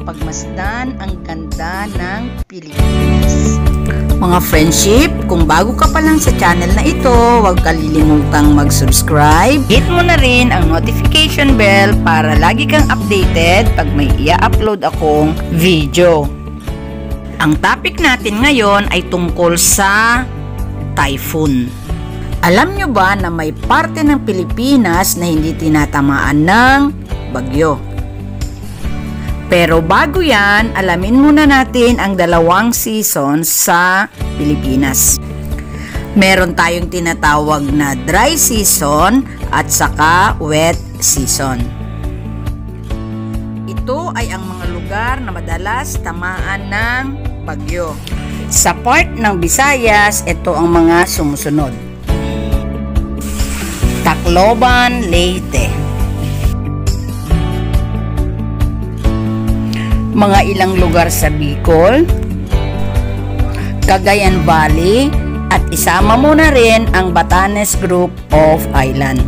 pagmasdan ang ganda ng Pilipinas. Mga friendship, kung bago ka pa lang sa channel na ito, huwag kalilimutang mag-subscribe. Hit mo na rin ang notification bell para lagi kang updated pag may i-upload akong video. Ang topic natin ngayon ay tungkol sa typhoon. Alam nyo ba na may parte ng Pilipinas na hindi tinatamaan ng bagyo? Pero bago yan, alamin muna natin ang dalawang seasons sa Pilipinas. Meron tayong tinatawag na dry season at saka wet season. Ito ay ang mga lugar na madalas tamaan ng bagyo. Sa part ng Visayas, ito ang mga sumusunod. Tacloban, Leyte. Mga ilang lugar sa Bicol, Cagayan Valley, at isama mo na rin ang Batanes Group of Island.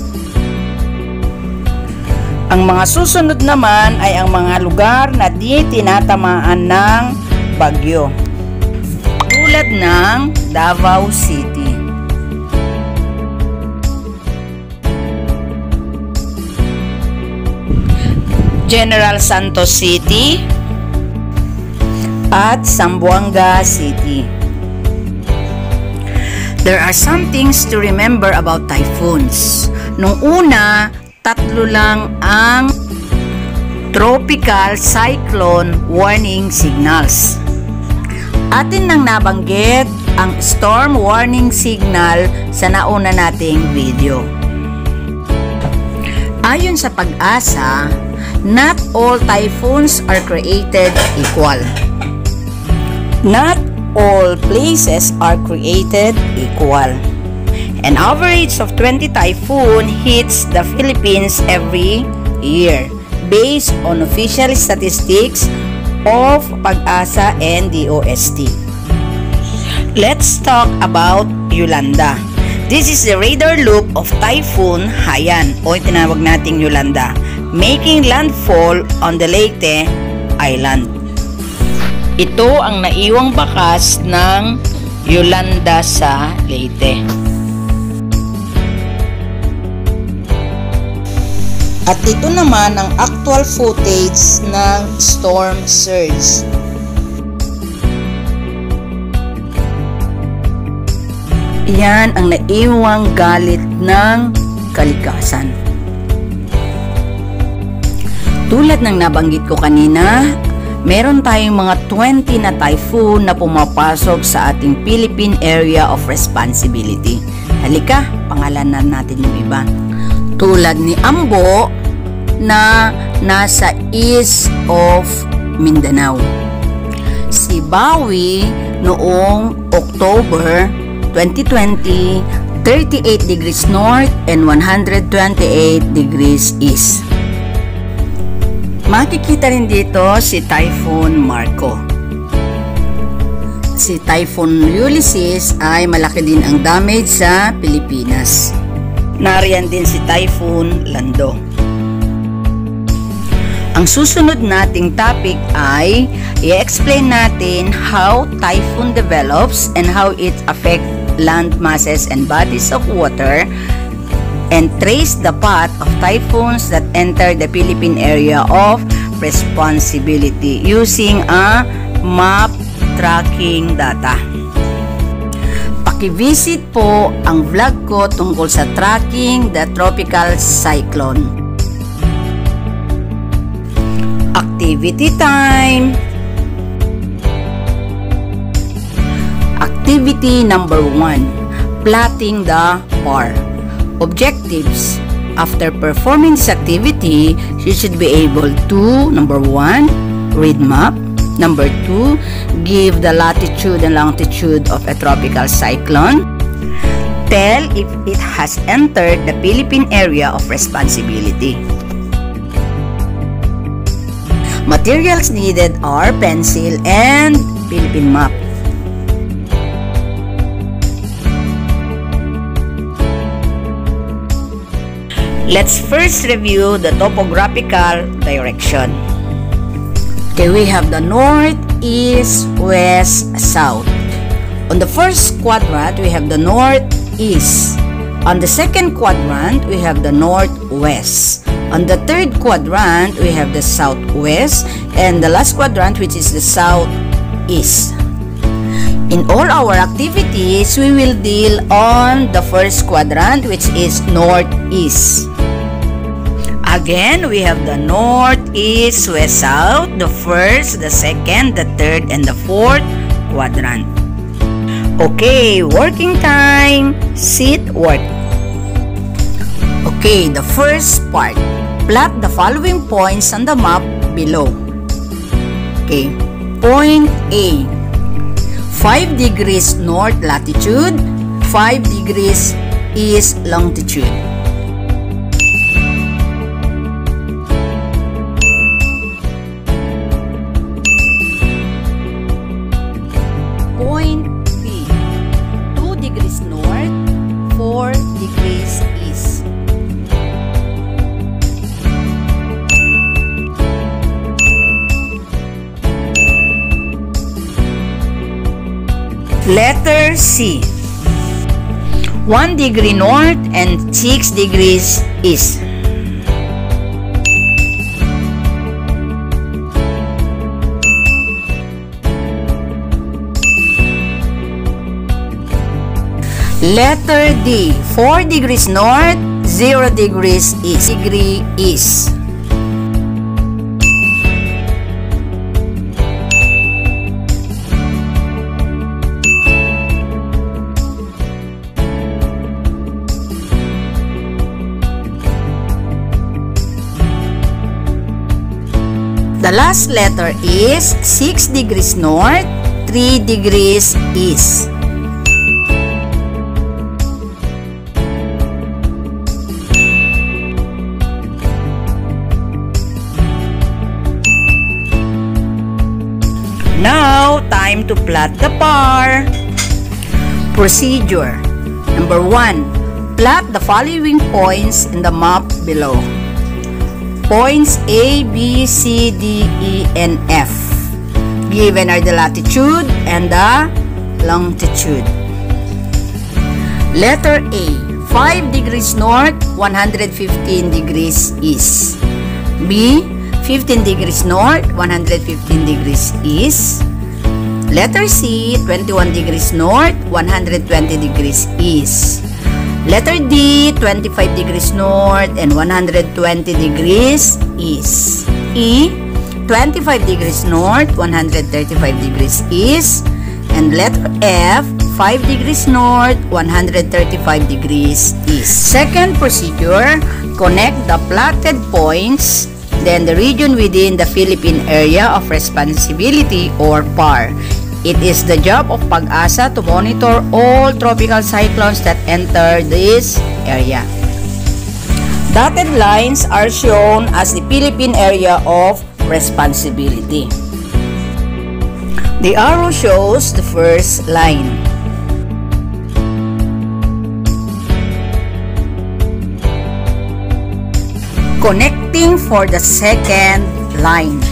Ang mga susunod naman ay ang mga lugar na di tinatamaan ng bagyo, tulad ng Davao City. General Santos City at Zamboanga City. There are some things to remember about typhoons. Nung una, 3 lang ang tropical cyclone warning signals. Atin nang nabanggit ang storm warning signal sa nauna nating video. Ayon sa Pag-asa, not all typhoons are created equal. Not all places are created equal. An average of 20 typhoon hits the Philippines every year based on official statistics of Pag-asa and DOST. Let's talk about Yolanda. This is the radar loop of Typhoon Haiyan o tinawag nating Yolanda, making landfall on the Leyte Island. Ito ang naiwang bakas ng Yolanda sa Leyte. At ito naman ang actual footage ng storm surge. Yan ang naiwang galit ng kalikasan. Tulad ng nabanggit ko kanina, meron tayong mga 20 na typhoon na pumapasok sa ating Philippine Area of Responsibility. Halika, pangalanan natin yung iba. Tulad ni Ambo na nasa east of Mindanao. Si Bawi noong October 2020, 38 degrees north and 128 degrees east. Makikita rin dito si Typhoon Marco. Si Typhoon Ulysses ay malaki din ang damage sa Pilipinas. Nariyan din si Typhoon Lando. Ang susunod nating topic ay i-explain natin how typhoon develops and how it affects land masses and bodies of water, and trace the path of typhoons that enter the Philippine Area of Responsibility using a map tracking data. Paki-visit po ang vlog ko tungkol sa tracking the tropical cyclone. Activity time! Activity number 1, plotting the PAR. Objectives. After performing this activity, you should be able to, number 1, read map. Number 2, give the latitude and longitude of a tropical cyclone. Tell if it has entered the Philippine Area of Responsibility. Materials needed are pencil and Philippine map. Let's first review the topographical direction. Okay, we have the north, east, west, south. On the first quadrant, we have the northeast. On the second quadrant, we have the northwest. On the third quadrant, we have the southwest. And the last quadrant, which is the southeast. In all our activities, we will deal on the first quadrant, which is northeast. Again, we have the north, east, west, south, the first, the second, the third, and the fourth quadrant. Okay, working time. Sit, work. Okay, the first part. Plot the following points on the map below. Okay, point A. 5 degrees north latitude, 5 degrees east longitude. Point B. 2 degrees north, 4 degrees east. Letter C. 1 degree north and 6 degrees east. Letter D. 4 degrees north, 0 degrees east. Degree east. The last letter is 6 degrees north, 3 degrees east. Now, time to plot the par. Procedure. Number 1. Plot the following points in the map below. Points A, B, C, D, E, and F. Given are the latitude and the longitude. Letter A. 5 degrees north, 115 degrees east. B. 15 degrees north, 115 degrees east. Letter C. 21 degrees north, 120 degrees east. Letter D, 25 degrees north and 120 degrees east. E, 25 degrees north, 135 degrees east. And letter F, 5 degrees north, 135 degrees east. Second procedure, connect the plotted points, then the region within the Philippine Area of Responsibility or PAR. It is the job of Pag-asa to monitor all tropical cyclones that enter this area. Dotted lines are shown as the Philippine Area of Responsibility. The arrow shows the first line. Connecting for the second line.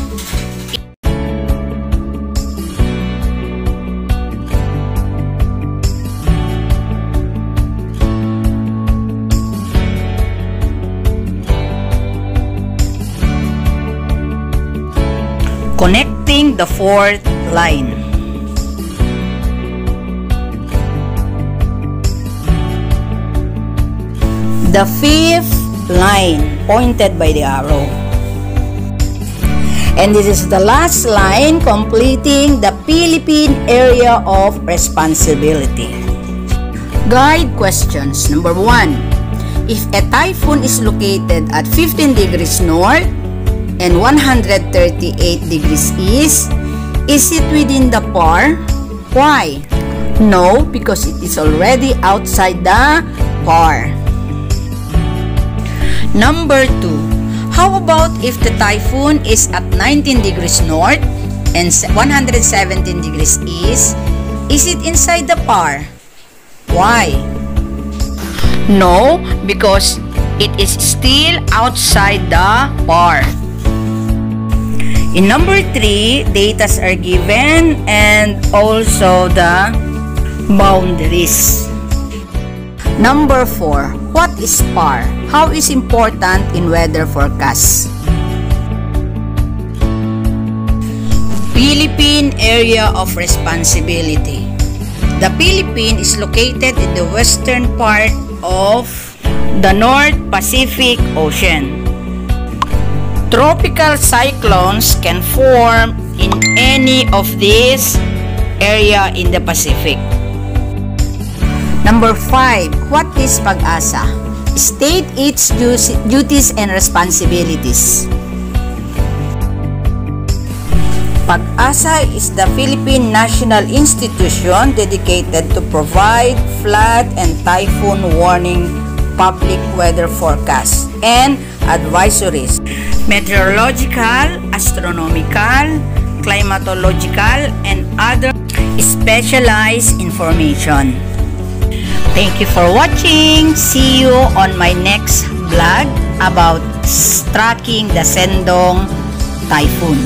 Connecting the fourth line. The fifth line pointed by the arrow. And this is the last line completing the Philippine Area of Responsibility. Guide questions. Number 1. If a typhoon is located at 15 degrees north and 138 degrees east, is it within the PAR? Why? No, because it is already outside the PAR. Number 2. How about if the typhoon is at 19 degrees north and 117 degrees east? Is it inside the PAR? Why? No, because it is still outside the PAR. In number 3, datas are given and also the boundaries. Number 4, what is PAR? How is important in weather forecast? Philippine Area of Responsibility. The Philippines is located in the western part of the North Pacific Ocean. Tropical cyclones can form in any of these area in the Pacific. Number 5, what is Pag-asa? State its duties and responsibilities. Pag-asa is the Philippine national institution dedicated to provide flood and typhoon warning, public weather forecasts, and advisories, meteorological, astronomical, climatological, and other specialized information. Thank you for watching. See you on my next vlog about tracking the Sendong Typhoon.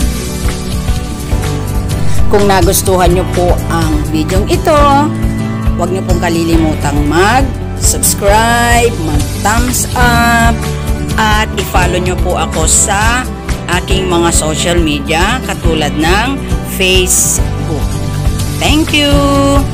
Kung nagustuhan nyo po ang video ito, huwag nyo pong kalilimutang mag-subscribe, mag-thumbs up, at i-follow nyo po ako sa aking mga social media katulad ng Facebook. Thank you!